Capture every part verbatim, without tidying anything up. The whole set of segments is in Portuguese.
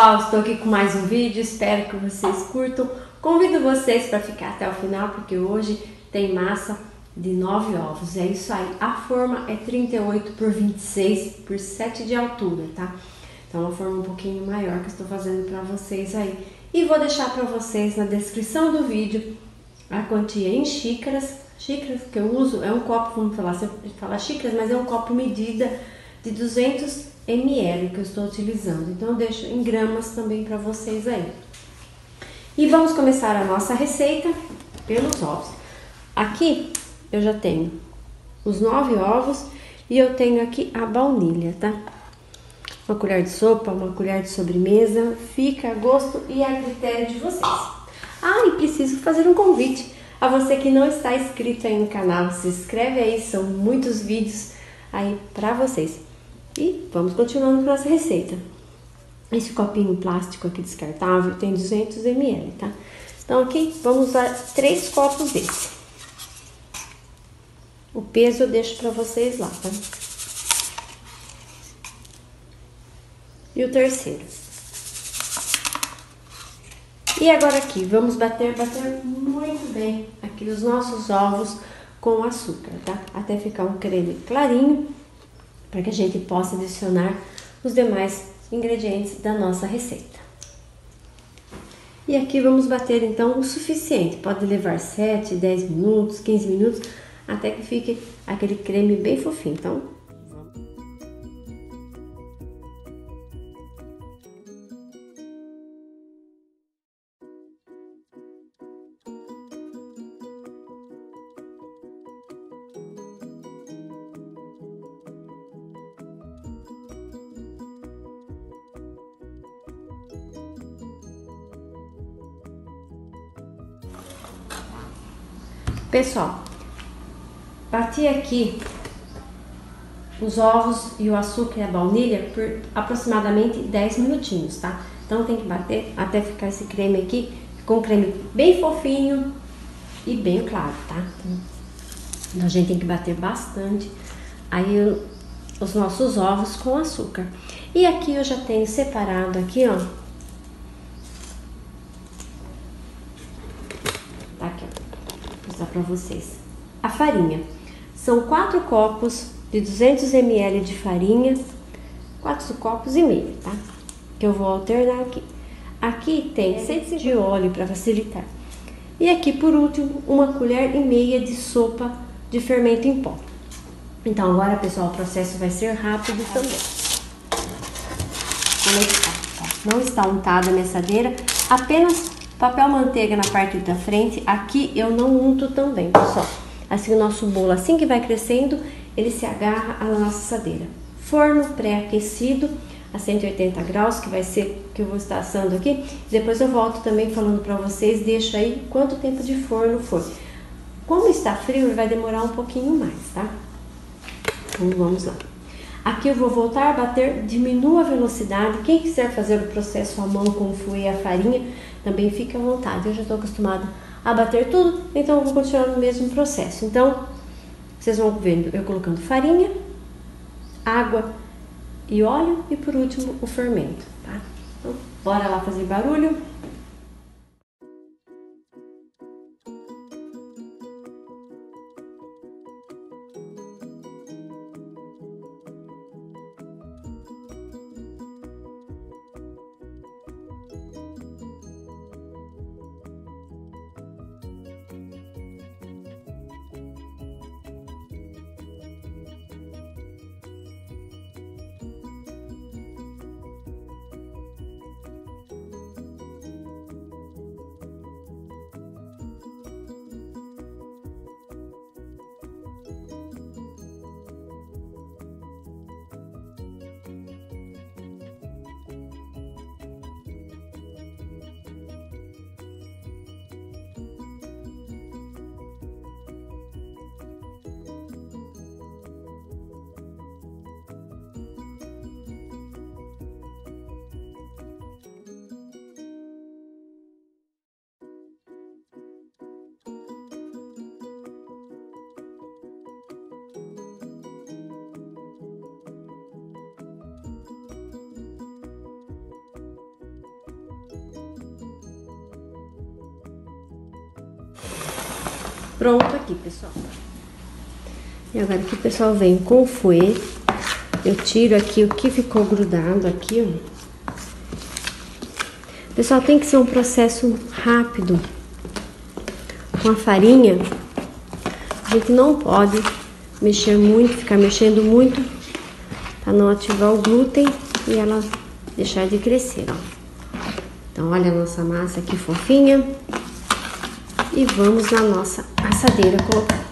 pessoal, estou aqui com mais um vídeo, espero que vocês curtam. Convido vocês para ficar até o final, porque hoje tem massa de nove ovos. É isso aí, a forma é trinta e oito por vinte e seis por sete de altura, tá? Então é uma forma um pouquinho maior que eu estou fazendo para vocês aí. E vou deixar para vocês na descrição do vídeo a quantia em xícaras. Xícaras que eu uso é um copo, vamos falar, você fala xícaras, mas é um copo medida de duzentos mililitros que eu estou utilizando. Então eu deixo em gramas também para vocês aí. E vamos começar a nossa receita pelos ovos. Aqui eu já tenho os nove ovos e eu tenho aqui a baunilha, tá? Uma colher de sopa, uma colher de sobremesa, fica a gosto e a critério de vocês. Ah, e preciso fazer um convite a você que não está inscrito aí no canal. Se inscreve aí, são muitos vídeos aí para vocês. E vamos continuando com a nossa receita. Esse copinho plástico aqui descartável tem duzentos mililitros, tá? Então aqui vamos usar três copos desse. O peso eu deixo para vocês lá, tá? E o terceiro. E agora aqui, vamos bater, bater muito bem aqui os nossos ovos com açúcar, tá? Até ficar um creme clarinho, para que a gente possa adicionar os demais ingredientes da nossa receita. E aqui vamos bater então o suficiente, pode levar sete, dez minutos, quinze minutos, até que fique aquele creme bem fofinho, então... Pessoal, bati aqui os ovos e o açúcar e a baunilha por aproximadamente dez minutinhos, tá? Então tem que bater até ficar esse creme aqui com um creme bem fofinho e bem claro, tá? Então a gente tem que bater bastante aí os nossos ovos com açúcar. E aqui eu já tenho separado aqui, ó. Tá aqui, ó. Para vocês a farinha, são quatro copos de duzentos mililitros de farinha, quatro copos e meio, tá? Que eu vou alternar aqui. Aqui tem cem de óleo para facilitar, e aqui por último uma colher e meia de sopa de fermento em pó. Então agora, pessoal, o processo vai ser rápido também. Como é que tá? Não está untada a mesadeira, apenas papel manteiga na parte da frente. Aqui eu não unto também, pessoal. Assim o nosso bolo, assim que vai crescendo, ele se agarra à nossa assadeira. Forno pré-aquecido a cento e oitenta graus, que vai ser que eu vou estar assando aqui. Depois eu volto também falando para vocês, deixo aí quanto tempo de forno for. Como está frio, ele vai demorar um pouquinho mais, tá? Então vamos lá. Aqui eu vou voltar a bater, diminua a velocidade. Quem quiser fazer o processo à mão com o fouet e a farinha, também fica à vontade. Eu já estou acostumada a bater tudo, então eu vou continuar no mesmo processo. Então, vocês vão vendo eu colocando farinha, água e óleo e por último o fermento, tá? Então, bora lá fazer barulho. pronto aqui, pessoal. E agora aqui, pessoal, vem com o fouet. Eu tiro aqui o que ficou grudado aqui, ó. Pessoal, tem que ser um processo rápido. Com a farinha, a gente não pode mexer muito, ficar mexendo muito, para não ativar o glúten e ela deixar de crescer, ó. Então, olha a nossa massa aqui fofinha. E vamos na nossa assadeira colocar.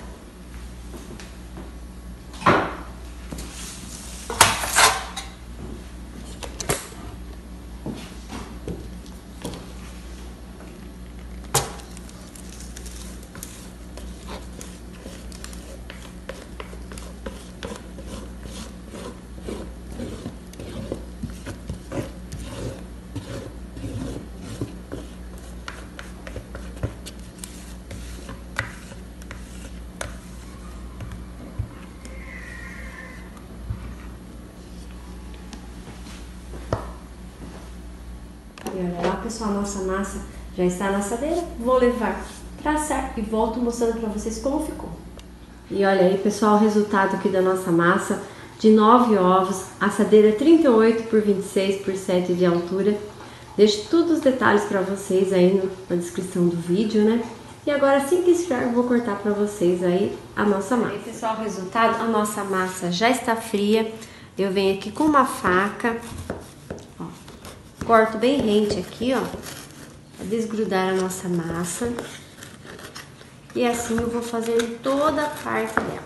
E olha lá, pessoal, a nossa massa já está na assadeira. Vou levar para assar e volto mostrando para vocês como ficou. E olha aí, pessoal, o resultado aqui da nossa massa de nove ovos, assadeira trinta e oito por vinte e seis por sete de altura. Deixo todos os detalhes para vocês aí no, na descrição do vídeo, né? E agora, assim que esfriar, eu vou cortar para vocês aí a nossa massa. E aí, pessoal, o resultado, a nossa massa já está fria. Eu venho aqui com uma faca, ó, corto bem rente aqui, ó, para desgrudar a nossa massa. E assim eu vou fazer toda a parte dela.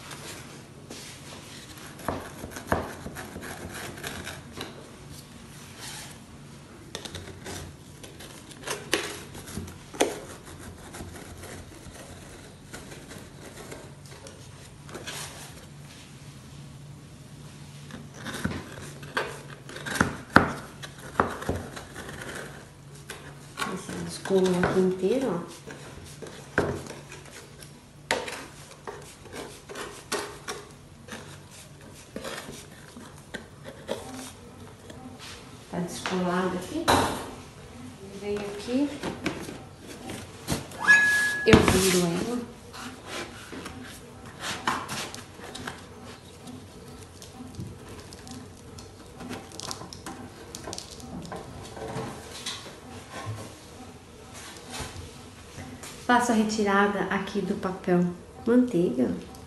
Descolo aqui inteiro, ó. Tá descolado aqui. Eu venho aqui, eu viro ela. Faço a retirada aqui do papel manteiga.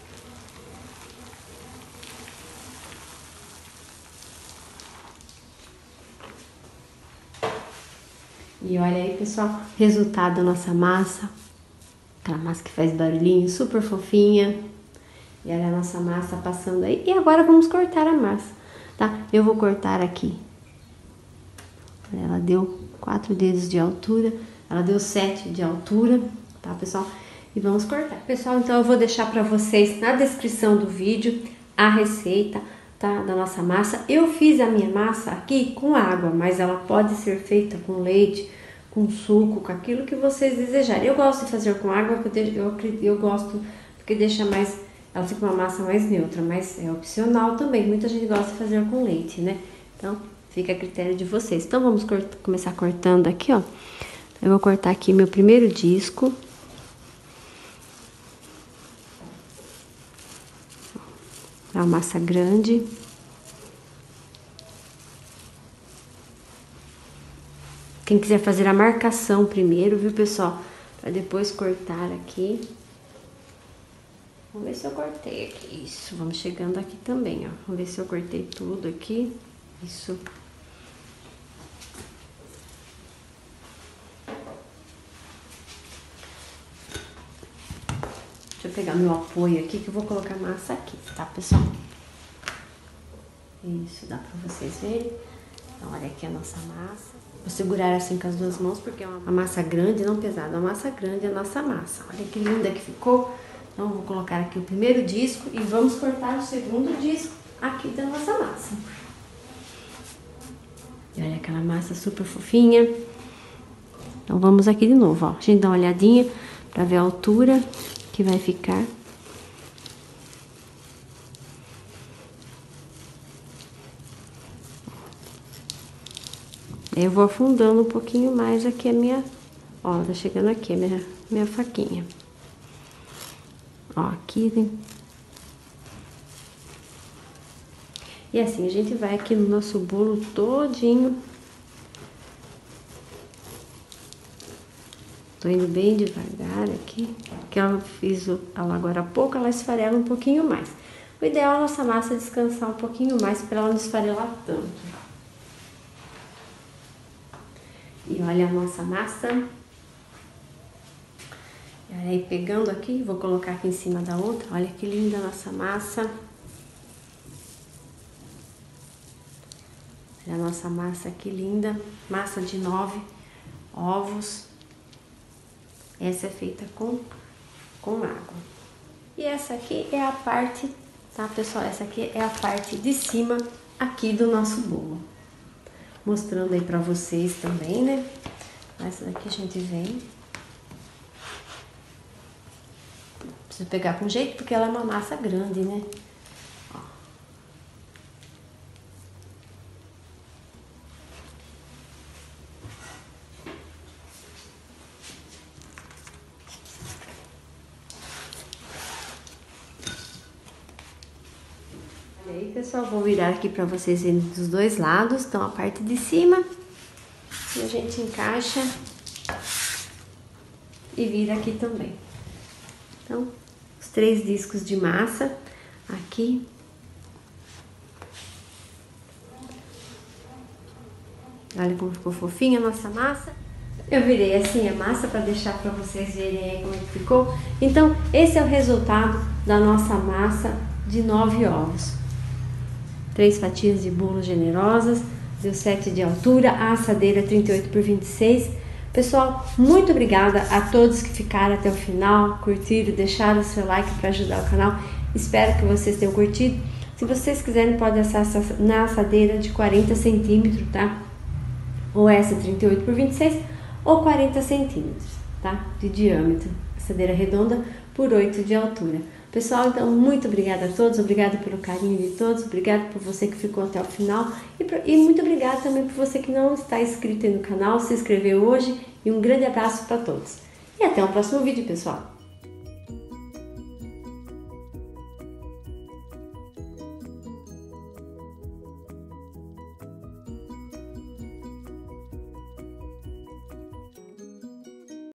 E olha aí, pessoal, resultado da nossa massa. Aquela massa que faz barulhinho, super fofinha. E olha a nossa massa passando aí. E agora vamos cortar a massa, tá? Eu vou cortar aqui. Ela deu quatro dedos de altura. Ela deu sete de altura, tá, pessoal? E vamos cortar. Pessoal, então eu vou deixar pra vocês na descrição do vídeo a receita, tá, da nossa massa. Eu fiz a minha massa aqui com água, mas ela pode ser feita com leite, com suco, com aquilo que vocês desejarem. Eu gosto de fazer com água, porque eu, eu, eu gosto, porque deixa mais, ela fica uma massa mais neutra, mas é opcional também. Muita gente gosta de fazer com leite, né? Então, fica a critério de vocês. Então, vamos cortar, começar cortando aqui, ó. Eu vou cortar aqui meu primeiro disco. É uma massa grande. Quem quiser fazer a marcação primeiro, viu, pessoal? Pra depois cortar aqui. Vamos ver se eu cortei aqui. Isso, vamos chegando aqui também, ó. Vamos ver se eu cortei tudo aqui. Isso. Deixa eu pegar meu apoio aqui, que eu vou colocar a massa aqui, tá, pessoal? Isso, dá pra vocês verem. Então, olha aqui a nossa massa. Vou segurar assim com as duas mãos, porque é uma massa grande, não pesada. Uma massa grande é a nossa massa. Olha que linda que ficou. Então, eu vou colocar aqui o primeiro disco e vamos cortar o segundo disco aqui da nossa massa. E olha aquela massa super fofinha. Então, vamos aqui de novo, ó. A gente dá uma olhadinha pra ver a altura que vai ficar. Eu vou afundando um pouquinho mais aqui a minha, ó, tá chegando aqui a minha, minha faquinha. Ó, aqui, né? E assim, a gente vai aqui no nosso bolo todinho. Tô indo bem devagar aqui, que eu fiz ela agora há pouco, ela esfarela um pouquinho mais. O ideal é a nossa massa descansar um pouquinho mais para ela não esfarelar tanto. E olha a nossa massa. E aí, pegando aqui, vou colocar aqui em cima da outra. Olha que linda a nossa massa. Olha a nossa massa, que linda. Massa de nove ovos. Essa é feita com, com água. E essa aqui é a parte, tá, pessoal? Essa aqui é a parte de cima aqui do nosso bolo. Mostrando aí pra vocês também, né? Essa daqui a gente vem. Preciso pegar com jeito, porque ela é uma massa grande, né? Ó. Olha aí, pessoal, vou virar aqui pra vocês verem dos dois lados. Então, a parte de cima, e a gente encaixa e vira aqui também. Então, os três discos de massa aqui. Olha como ficou fofinha a nossa massa. Eu virei assim a massa para deixar para vocês verem aí como é que ficou. Então, esse é o resultado da nossa massa de nove ovos. Três fatias de bolo generosas, deu sete de altura, a assadeira trinta e oito por vinte e seis. Pessoal, muito obrigada a todos que ficaram até o final, curtiram, deixaram o seu like para ajudar o canal. Espero que vocês tenham curtido. Se vocês quiserem, pode assar na assadeira de quarenta centímetros, tá? Ou essa trinta e oito por vinte e seis, ou quarenta centímetros, tá? De diâmetro. Assadeira redonda por oito de altura. Pessoal, então, muito obrigada a todos, obrigada pelo carinho de todos, obrigada por você que ficou até o final e, por, e muito obrigada também por você que não está inscrito aí no canal, se inscreveu hoje e um grande abraço para todos. E até o próximo vídeo, pessoal!